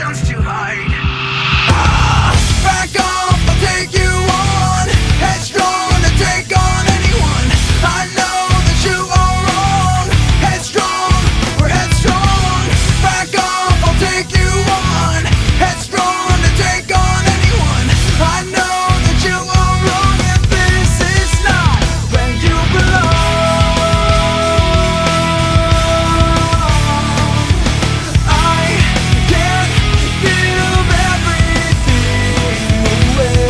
decisions to hide. Back off, I'll take you on. Headstrong to take on anyone. I know that you are wrong. Headstrong, we're headstrong. Back off, I'll take you on. Headstrong to take on anyone. I know that you are wrong, and this is not where you belong. I can't give everything away.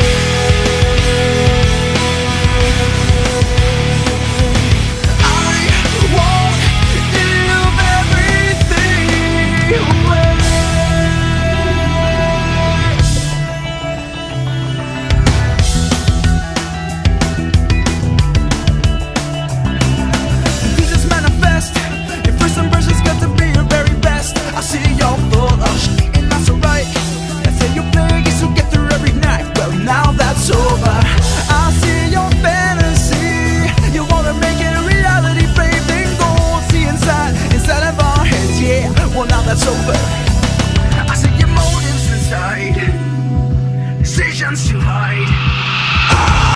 I won't give everything away. Visions manifest. Your first impression's got to be your very best. I see you're full of shit and that's alright. They say you're Vegas, you get through every night. Well, now that's over. I see your fantasy. You wanna make it a reality, baby. Go see inside of our heads, yeah. Well, now that's over. I see your motives inside, decisions to hide.